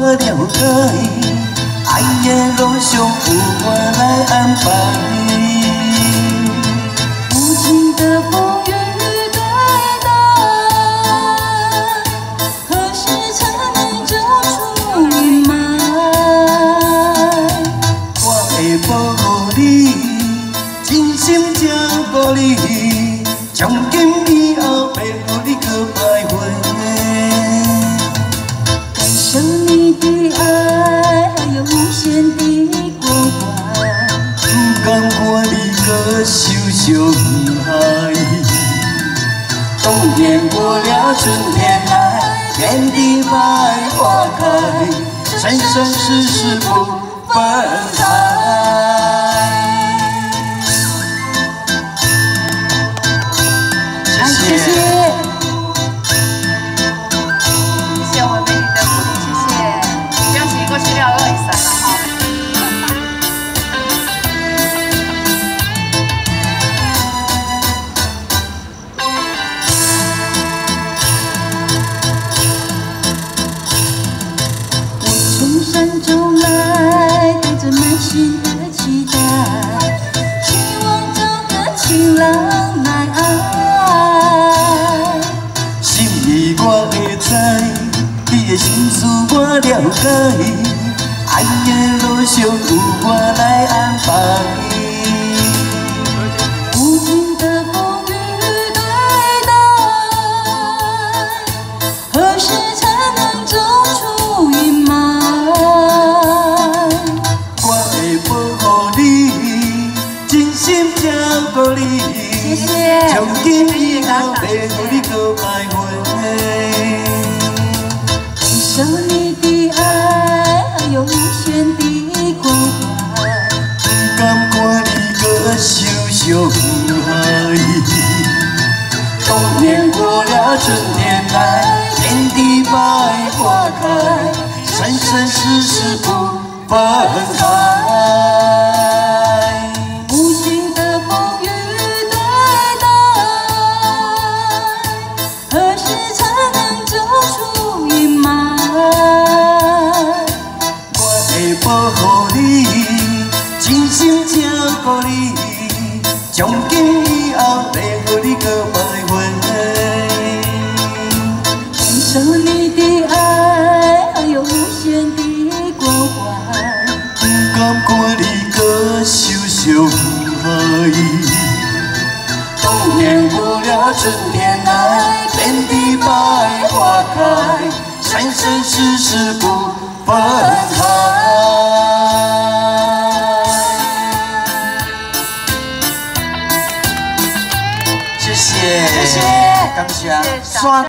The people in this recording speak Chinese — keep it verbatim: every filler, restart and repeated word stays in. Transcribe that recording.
我了解，爱的路上有我来安排。 无情的风雨对待，何时才能走出阴霾？ 我会保护你，真心照顾你，从今以后袂予你搁徘徊。 感受你的爱，还有无限的关怀， 不甘看你搁受伤害。冬天过了，春天来，天地百花开，生生世世不分开。谢谢。 过去了二一三了哈。 我从山中来，带着满心的期待，希望找个情郎来爱。 心意我会知，你的心思我了解。 爱的路上有我来安排， 无情的风雨对待，何时才能走出阴霾？ 我会保护你，真心照顾你，从今以后袂予你搁徘徊。 感受你的爱，还有无限的关怀， 不甘看你搁受伤害。冬天过了，春天来，天地百花开，生生世世不分开。 无情的风雨对待，何时才能走出阴霾？ 保护你，真心照顾你，从今以后袂予你搁徘徊。 感受你的爱，还有无限的关怀， 不甘看你搁受伤害。冬天过了，春天来，天地百花开，生生世世不分开。 谢谢，谢谢，感谢。